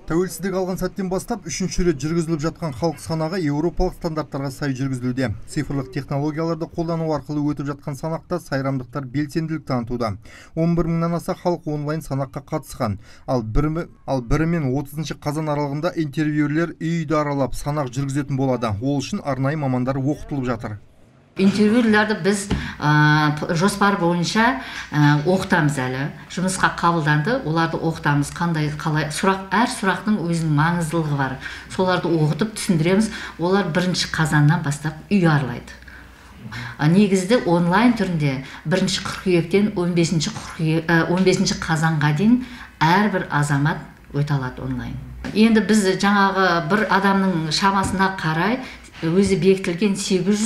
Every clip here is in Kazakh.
Тәуелсіздік алған сәттен бастап 3-ші рет жүргізіліп жатқан халық санағы еуропалық стандарттарға сай жүргізілуде. Цифрлық технологияларды қолдану арқылы өтіп жатқан санақта сайрамдықтар белсенділік танытуда. 11 мыңнан аса халық онлайн санаққа қатысқан. Ал 1 мен 30 қазан аралығында интервьюерлер үйді аралап санақ жүргізетін болады. Ол үшін арнайы мамандар оқытылып жатыр. Интервьюлерді біз жоспар бойынша оқытамыз әлі. Жұмысқа қабылданды, оларды оқытамыз. Қалай әр сұрақтың өзінің маңыздылығы бар. Соларды оқытып түсіндіреміз. Олар 1 қазаннан бастап үй аралайды. Негізді онлайн түрінде 1 қыркүйектен 15 қазанға дейін әрбір азамат өте алады онлайн. Енді біз жаңағы бір адамның шамасына қарай өзі бекітілген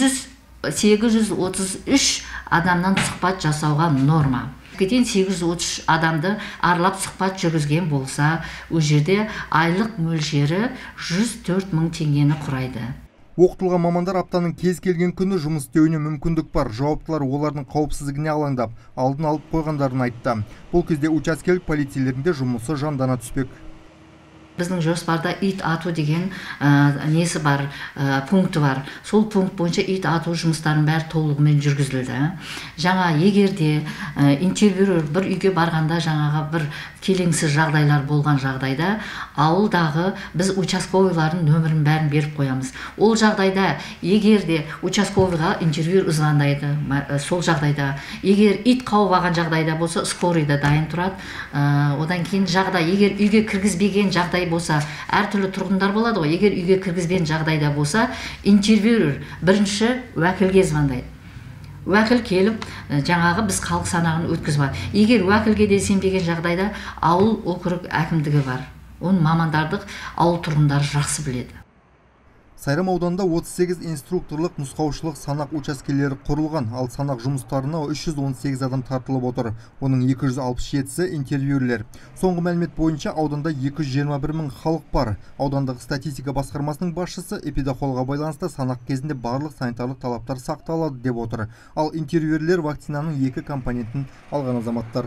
833 адамнан сұхбат жасауға норма. Кетен 833 адамды аралап сұхбат жүргізген болса, ол жерде айлық мөлшері 104 мың теңгені құрайды. Оқытылған мамандар аптаның кез келген күні жұмыс істеуіне мүмкіндік бар. Жауаптылар олардың қауіпсіздігіне алаңдап, алдын алып қойғандарын айтты. Бұл кезде учаскелік полицейлердің де жұмысы жандана түспек. Біздің жоспарда ит ату деген несі бар, пункті бар. Сол пункт бойынша ит ату жұмыстарын бәрі толығымен жүргізілді. Жаңа егерде интервьюер бір үйге барғанда жаңаға бір келеңсіз жағдайлар болған жағдайда, ауылдағы біз участковыйлардың нөмірін бәрін беріп қоямыз. Ол жағдайда егерде участковыйға интервьюер звондайды, сол жағдайда егер ит қауып алған жағдайда болса, скорыйда дайын тұрады. Одан кейін жағдай, егер үйге кіргізбеген жағдай болса, әртүрлі тұрғындар болады ғой. Егер үйге кіргізбен жағдайда болса, интервьюер бірінші уәкілге звондайды. Уәкіл келіп, жаңағы біз халық санағын өткізіп. Егер уәкілге де сенбеген жағдайда, ауыл округ әкімдігі бар. Оның мамандарды ауыл тұрғындары жақсы біледі. Сайрам ауданында 38 инструкторлық нұсқаушылық санақ учаскелері құрылған, ал санақ жұмыстарына 318 адам тартылып отыр. Оның 267-сі интервьюерлер. Соңғы мәлімет бойынша ауданда 221 мың халық бар. Аудандық статистика басқармасының басшысы эпидахуалға байланысты санақ кезінде барлық санитарлық талаптар сақталады деп отыр. Ал интервьюерлер вакцинаның 2 компонентін алған азаматтар.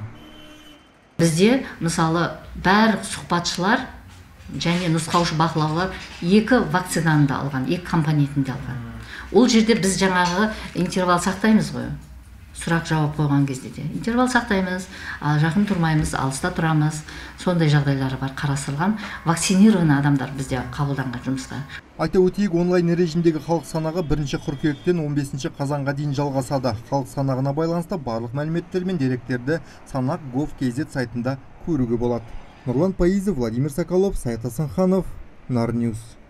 Бізде, мысалы, бәр сұхбатшылар және нұсқаушы бақылаулар 2 вакцинаны да алған, 2 компонентін де алған. Ол жерде біз жаңағы интервал сақтаймыз ғой. Сұрақ жауап қойған кезде де. Интервал сақтаймыз, жақын тұрмаймыз, алыста тұрамыз. Сондай жағдайлары бар қарастырылған. Вакцинированный адамдар бізде қабылданған жұмысқа. Айта өтейік, онлайн режимдегі халық санағы 1 қыркүйектен 15 қазанға дейін жалғасады. Халық санағына байланысты барлық мәліметтер мен деректерді санақ.gov.kz сайтында көруге болады. Нұрлан Паизов, Владимир Соколов, Сайт Асанханов, Нарньюз.